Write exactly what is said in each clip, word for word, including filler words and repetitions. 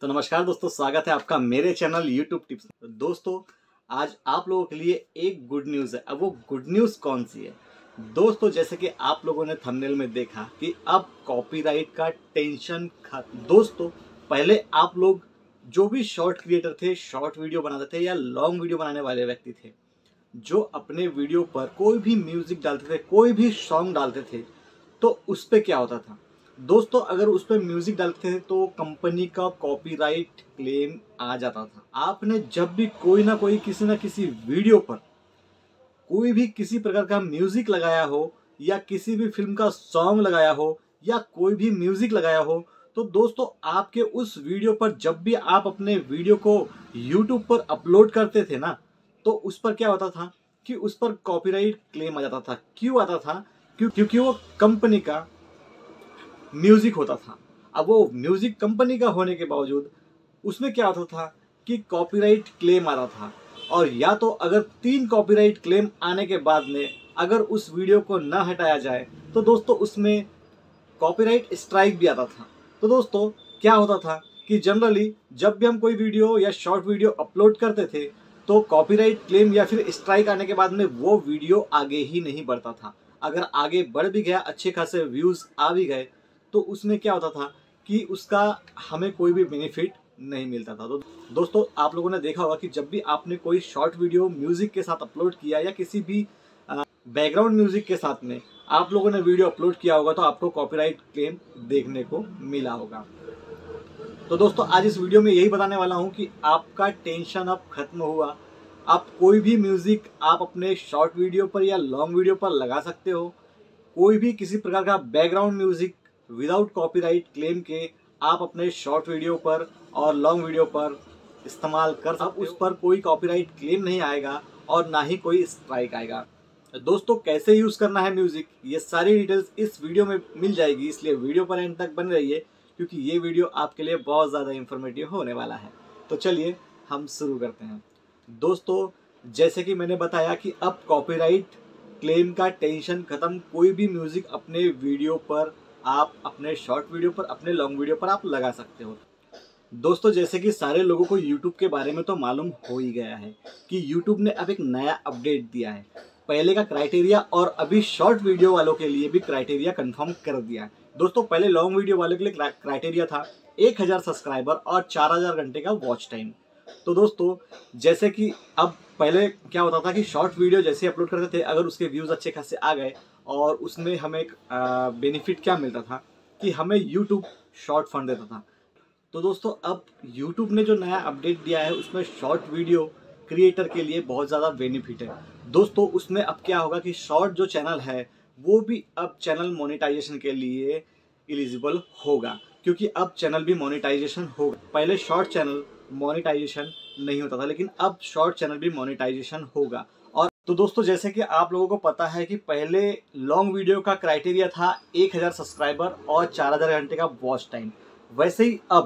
तो नमस्कार दोस्तों, स्वागत है आपका मेरे चैनल यूट्यूब टिप्स। तो दोस्तों आज आप लोगों के लिए एक गुड न्यूज़ है। अब वो गुड न्यूज़ कौन सी है दोस्तों? जैसे कि आप लोगों ने थंबनेल में देखा कि अब कॉपीराइट का टेंशन खत्म। दोस्तों पहले आप लोग जो भी शॉर्ट क्रिएटर थे, शॉर्ट वीडियो बनाते थे या लॉन्ग वीडियो बनाने वाले व्यक्ति थे, जो अपने वीडियो पर कोई भी म्यूजिक डालते थे, कोई भी सॉन्ग डालते थे, तो उस पर क्या होता था दोस्तों? अगर उस पर म्यूजिक डालते थे तो कंपनी का कॉपीराइट क्लेम आ जाता था। आपने जब भी कोई ना कोई किसी ना किसी वीडियो पर कोई भी किसी प्रकार का म्यूजिक लगाया हो या किसी भी फिल्म का सॉन्ग लगाया हो या कोई भी म्यूजिक लगाया हो, तो दोस्तों आपके उस वीडियो पर जब भी आप अपने वीडियो को यूट्यूब पर अपलोड करते थे ना, तो उस पर क्या होता था कि उस पर कॉपीराइट क्लेम आ जाता था। क्यों आता था? क्यों क्योंकि वो कंपनी का म्यूजिक होता था। अब वो म्यूजिक कंपनी का होने के बावजूद उसमें क्या होता था कि कॉपीराइट क्लेम आ रहा था, और या तो अगर तीन कॉपीराइट क्लेम आने के बाद में अगर उस वीडियो को न हटाया जाए तो दोस्तों उसमें कॉपीराइट स्ट्राइक भी आता था। तो दोस्तों क्या होता था कि जनरली जब भी हम कोई वीडियो या शॉर्ट वीडियो अपलोड करते थे तो कॉपीराइट क्लेम या फिर स्ट्राइक आने के बाद में वो वीडियो आगे ही नहीं बढ़ता था। अगर आगे बढ़ भी गया, अच्छे खासे व्यूज आ भी गए, तो उसमें क्या होता था कि उसका हमें कोई भी बेनिफिट नहीं मिलता था। तो दोस्तों आप लोगों ने देखा होगा कि जब भी आपने कोई शॉर्ट वीडियो म्यूजिक के साथ अपलोड किया या किसी भी बैकग्राउंड म्यूजिक के साथ में आप लोगों ने वीडियो अपलोड किया होगा तो आपको कॉपीराइट क्लेम देखने को मिला होगा। तो दोस्तों आज इस वीडियो में यही बताने वाला हूं कि आपका टेंशन अब खत्म हुआ। आप कोई भी म्यूजिक आप अपने शॉर्ट वीडियो पर या लॉन्ग वीडियो पर लगा सकते हो। कोई भी किसी प्रकार का background music without copyright claim के आप अपने शॉर्ट वीडियो पर और लॉन्ग वीडियो पर इस्तेमाल कर सकते हो। उस पर कोई कॉपीराइट क्लेम नहीं आएगा और ना ही कोई स्ट्राइक आएगा। दोस्तों कैसे यूज़ करना है म्यूजिक, ये सारी डिटेल्स इस वीडियो में मिल जाएगी, इसलिए वीडियो पर एंड तक बने रहिए क्योंकि ये वीडियो आपके लिए बहुत ज़्यादा इंफॉर्मेटिव होने वाला है। तो चलिए हम शुरू करते हैं। दोस्तों जैसे कि मैंने बताया कि अब कॉपीराइट क्लेम का टेंशन खत्म। कोई भी म्यूजिक अपने वीडियो पर आप अपने शॉर्ट वीडियो पर, अपने लॉन्ग वीडियो पर आप लगा सकते हो। दोस्तों जैसे कि सारे लोगों को यूट्यूब के बारे में तो मालूम हो ही गया है कि यूट्यूब ने अब एक नया अपडेट दिया है। पहले का क्राइटेरिया और अभी शॉर्ट वीडियो वालों के लिए भी क्राइटेरिया कंफर्म कर दिया है। दोस्तों पहले लॉन्ग वीडियो वालों के लिए क्राइटेरिया था एक हज़ार सब्सक्राइबर और चार हज़ार घंटे का वॉच टाइम। तो दोस्तों जैसे कि अब पहले क्या होता था कि शॉर्ट वीडियो जैसे अपलोड करते थे, अगर उसके व्यूज़ अच्छे खासे आ गए और उसमें हमें एक बेनिफिट क्या मिलता था कि हमें यूट्यूब शॉर्ट फंड देता था। तो दोस्तों अब यूट्यूब ने जो नया अपडेट दिया है उसमें शॉर्ट वीडियो क्रिएटर के लिए बहुत ज़्यादा बेनिफिट है। दोस्तों उसमें अब क्या होगा कि शॉर्ट जो चैनल है वो भी अब चैनल मोनेटाइजेशन के लिए एलिजिबल होगा, क्योंकि अब चैनल भी मोनेटाइजेशन होगा। पहले शॉर्ट चैनल मोनेटाइजेशन नहीं होता था, लेकिन अब शॉर्ट चैनल भी मोनेटाइजेशन होगा। और तो दोस्तों जैसे कि आप लोगों को पता है कि पहले लॉन्ग वीडियो का क्राइटेरिया था एक हज़ार सब्सक्राइबर और चार हज़ार घंटे का वॉच टाइम, वैसे ही अब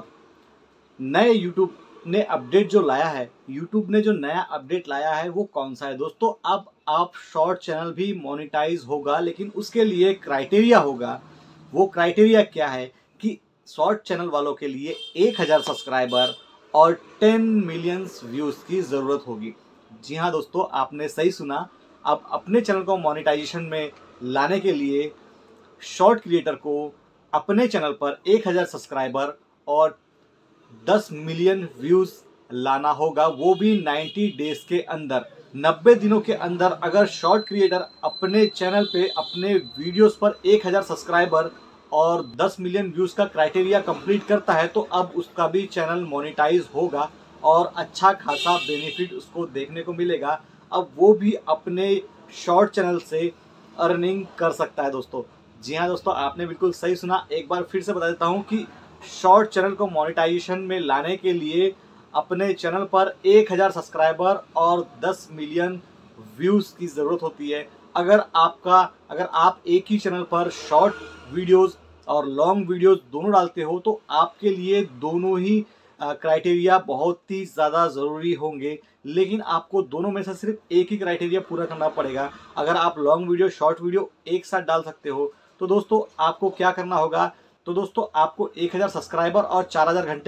नए यूट्यूब ने अपडेट जो लाया है, यूट्यूब ने जो नया अपडेट लाया है वो कौन सा है दोस्तों? अब आप शॉर्ट चैनल भी मोनेटाइज होगा, लेकिन उसके लिए क्राइटेरिया होगा। वो क्राइटेरिया क्या है कि शॉर्ट चैनल वालों के लिए एक हज़ार सब्सक्राइबर और टेन मिलियंस व्यूज़ की ज़रूरत होगी। जी हाँ दोस्तों आपने सही सुना। अब अपने चैनल को मोनेटाइजेशन में लाने के लिए शॉर्ट क्रिएटर को अपने चैनल पर एक हज़ार सब्सक्राइबर और दस मिलियन व्यूज़ लाना होगा, वो भी नब्बे डेज के अंदर। नब्बे दिनों के अंदर अगर शॉर्ट क्रिएटर अपने चैनल पे अपने वीडियोस पर एक हज़ार सब्सक्राइबर और दस मिलियन व्यूज़ का क्राइटेरिया कंप्लीट करता है तो अब उसका भी चैनल मोनेटाइज होगा और अच्छा खासा बेनिफिट उसको देखने को मिलेगा। अब वो भी अपने शॉर्ट चैनल से अर्निंग कर सकता है दोस्तों। जी हाँ दोस्तों आपने बिल्कुल सही सुना। एक बार फिर से बता देता हूँ कि शॉर्ट चैनल को मोनेटाइजेशन में लाने के लिए अपने चैनल पर एक हज़ार सब्सक्राइबर और दस मिलियन व्यूज़ की ज़रूरत होती है। अगर आपका अगर आप एक ही चैनल पर शॉर्ट वीडियोस और लॉन्ग वीडियोस दोनों डालते हो तो आपके लिए दोनों ही क्राइटेरिया बहुत ही ज़्यादा ज़रूरी होंगे, लेकिन आपको दोनों में से सिर्फ एक ही क्राइटेरिया पूरा करना पड़ेगा। अगर आप लॉन्ग वीडियो शॉर्ट वीडियो एक साथ डाल सकते हो तो दोस्तों आपको क्या करना होगा? तो दोस्तों आपको एक हज़ार सब्सक्राइबर और चार हज़ार घंटे का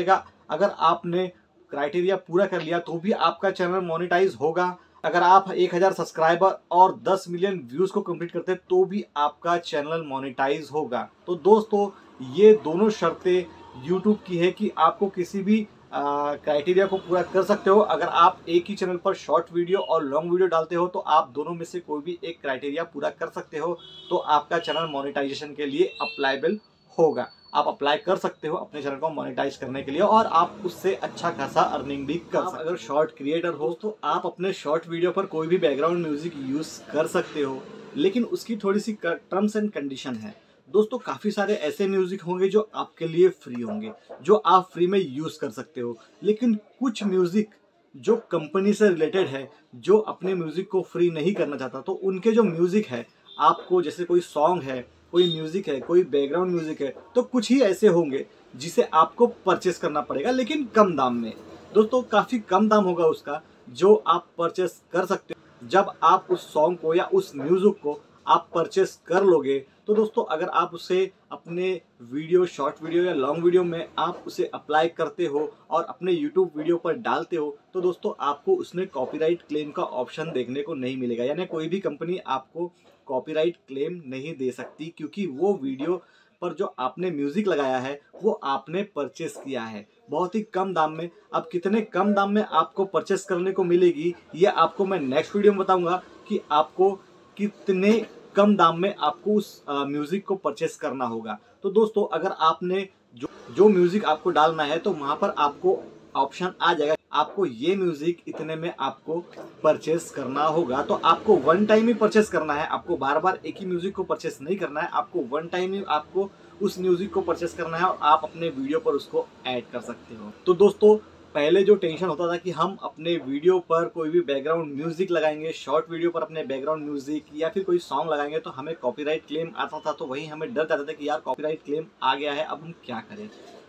अगर आपने क्राइटेरिया पूरा कर लिया तो भी आपका चैनल मोनेटाइज होगा। अगर आप एक हज़ार सब्सक्राइबर और दस मिलियन व्यूज को कंप्लीट करते हैं तो भी आपका चैनल मोनेटाइज होगा। तो दोस्तों ये दोनों शर्तें यूट्यूब की है कि आपको किसी भी क्राइटेरिया को पूरा कर सकते हो। अगर आप एक ही चैनल पर शॉर्ट वीडियो और लॉन्ग वीडियो डालते हो तो आप दोनों में से कोई भी एक क्राइटेरिया पूरा कर सकते हो तो आपका चैनल मोनेटाइजेशन के लिए अप्लाइबल होगा। आप अप्लाई कर सकते हो अपने चैनल को मोनेटाइज करने के लिए और आप उससे अच्छा खासा अर्निंग भी कर सकते हो। अगर शॉर्ट क्रिएटर हो तो आप अपने शॉर्ट वीडियो पर कोई भी बैकग्राउंड म्यूजिक यूज कर सकते हो, लेकिन उसकी थोड़ी सी टर्म्स एंड कंडीशन है। दोस्तों काफी सारे ऐसे म्यूजिक होंगे जो आपके लिए फ्री होंगे, जो आप फ्री में यूज कर सकते हो, लेकिन कुछ म्यूजिक जो कंपनी से रिलेटेड है, जो अपने म्यूजिक को फ्री नहीं करना चाहता, तो उनके जो म्यूजिक है आपको, जैसे कोई सॉन्ग है, कोई म्यूजिक है, कोई बैकग्राउंड म्यूजिक है, तो कुछ ही ऐसे होंगे जिसे आपको परचेस करना पड़ेगा, लेकिन कम दाम में। दोस्तों काफी कम दाम होगा उसका जो आप परचेस कर सकते हो। जब आप उस सॉन्ग को या उस म्यूजिक को आप परचेस कर लोगे तो दोस्तों अगर आप उसे अपने वीडियो, शॉर्ट वीडियो या लॉन्ग वीडियो में आप उसे अप्लाई करते हो और अपने यूट्यूब वीडियो पर डालते हो तो दोस्तों आपको उसमें कॉपीराइट क्लेम का ऑप्शन देखने को नहीं मिलेगा। यानी कोई भी कंपनी आपको कॉपीराइट क्लेम नहीं दे सकती, क्योंकि वो वीडियो पर जो आपने म्यूजिक लगाया है वो आपने परचेस किया है बहुत ही कम दाम में। अब कितने कम दाम में आपको परचेस करने को मिलेगी ये आपको मैं नेक्स्ट वीडियो में बताऊंगा कि आपको कितने कम दाम में आपको उस म्यूजिक को परचेस करना होगा। तो दोस्तों अगर आपने जो जो म्यूजिक आपको डालना है तो वहां पर आपको ऑप्शन आ जाएगा, आपको ये म्यूजिक इतने में आपको परचेस करना होगा। तो आपको वन टाइम ही परचेस करना है, आपको बार बार एक ही म्यूजिक को परचेस नहीं करना है, आपको वन टाइम ही आपको उस म्यूजिक को परचेस करना है और आप अपने वीडियो पर उसको ऐड कर सकते हो। तो दोस्तों पहले जो टेंशन होता था कि हम अपने वीडियो पर कोई भी बैकग्राउंड म्यूजिक लगाएंगे, शॉर्ट वीडियो पर अपने बैकग्राउंड म्यूजिक या फिर कोई सॉन्ग लगाएंगे तो हमें कॉपीराइट क्लेम आता था, तो वही हमें डर जाता था कि यार कॉपीराइट क्लेम आ गया है, अब हम क्या करें,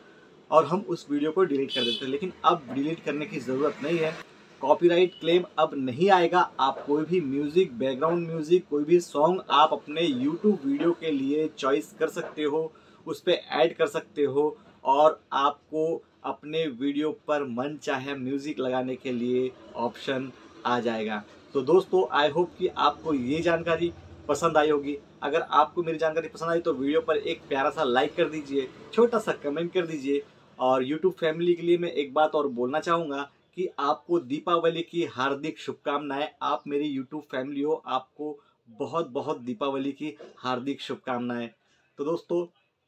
और हम उस वीडियो को डिलीट कर देते हैं। लेकिन अब डिलीट करने की ज़रूरत नहीं है, कॉपीराइट क्लेम अब नहीं आएगा। आप कोई भी म्यूज़िक, बैकग्राउंड म्यूज़िक, कोई भी सॉन्ग आप अपने यूट्यूब वीडियो के लिए चॉइस कर सकते हो, उस पर ऐड कर सकते हो और आपको अपने वीडियो पर मन चाहे म्यूज़िक लगाने के लिए ऑप्शन आ जाएगा। तो दोस्तों आई होप कि आपको ये जानकारी पसंद आई होगी। अगर आपको मेरी जानकारी पसंद आई तो वीडियो पर एक प्यारा सा लाइक कर दीजिए, छोटा सा कमेंट कर दीजिए। और यूट्यूब फैमिली के लिए मैं एक बात और बोलना चाहूँगा कि आपको दीपावली की हार्दिक शुभकामनाएं। आप मेरी यूट्यूब फैमिली हो, आपको बहुत बहुत दीपावली की हार्दिक शुभकामनाएं। तो दोस्तों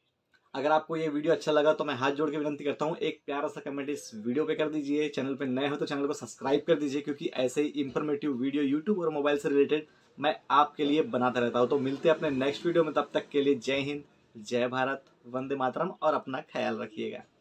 अगर आपको ये वीडियो अच्छा लगा तो मैं हाथ जोड़ के विनती करता हूँ एक प्यारा सा कमेंट इस वीडियो पे कर दीजिए। चैनल पे नए हो तो चैनल को सब्सक्राइब कर दीजिए, क्योंकि ऐसे ही इंफॉर्मेटिव वीडियो यूट्यूब और मोबाइल से रिलेटेड मैं आपके लिए बनाता रहता हूँ। तो मिलते हैं अपने नेक्स्ट वीडियो में, तब तक के लिए जय हिंद, जय भारत, वंदे मातरम और अपना ख्याल रखिएगा।